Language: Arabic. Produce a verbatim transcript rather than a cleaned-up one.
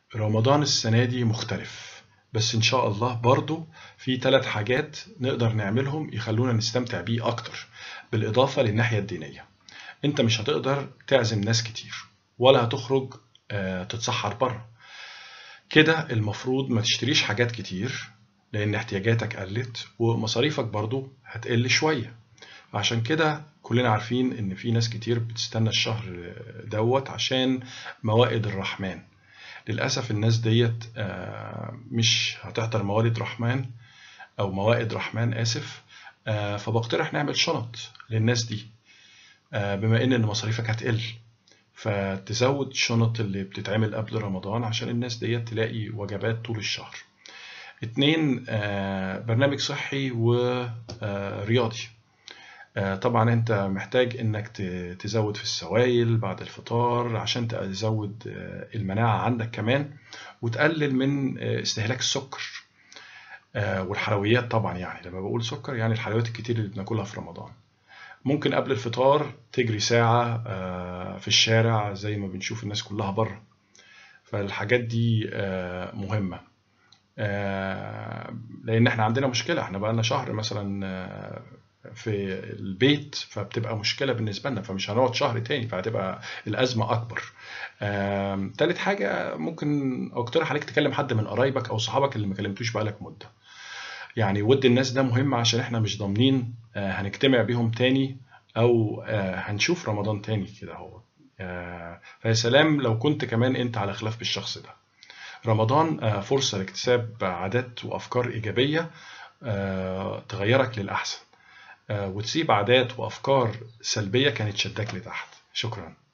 رمضان السنة دي مختلف، بس إن شاء الله برضو في ثلاث حاجات نقدر نعملهم يخلونا نستمتع بيه أكتر، بالإضافة للناحية الدينية. أنت مش هتقدر تعزم ناس كتير ولا هتخرج آه، تتسحر بره. كده المفروض ما تشتريش حاجات كتير لأن احتياجاتك قلت ومصاريفك برضو هتقل شوية. عشان كده كلنا عارفين إن في ناس كتير بتستنى الشهر دوت عشان موائد الرحمن. للأسف الناس ديت آه، مش هتحضر موالد رحمن أو موائد رحمن آسف. آه، فبقترح نعمل شنط للناس دي، آه، بما إن إن مصاريفك هتقل، فتزود الشنط اللي بتتعمل قبل رمضان عشان الناس ديت تلاقي وجبات طول الشهر. اتنين، آه، برنامج صحي ورياضي. طبعا انت محتاج انك ت- تزود في السوائل بعد الفطار عشان تزود آه، المناعة عندك كمان، وتقلل من آه، استهلاك السكر آه، والحلويات. طبعا يعني لما بقول سكر يعني الحلويات الكتير اللي بناكلها في رمضان. ممكن قبل الفطار تجري ساعة آه، في الشارع زي ما بنشوف الناس كلها بره. فالحاجات دي آه، مهمة، آه، لان احنا عندنا مشكله. احنا بقالنا شهر مثلا آه، في البيت، فبتبقى مشكله بالنسبه لنا، فمش هنقعد شهر تاني، فهتبقى الازمه اكبر. آم، تالت حاجه ممكن اقترح عليك تكلم حد من قرايبك او صحابك اللي ما كلمتوش بقالك مده. يعني ود الناس ده مهم عشان احنا مش ضامنين آه، هنجتمع بيهم تاني او آه، هنشوف رمضان تاني كده. هو آه، فيا سلام لو كنت كمان انت على خلاف بالشخص ده. رمضان آه، فرصة لاكتساب عادات وأفكار إيجابية آه، تغيرك للأحسن، آه، وتسيب عادات وأفكار سلبية كانت شداك لتحت. شكرا.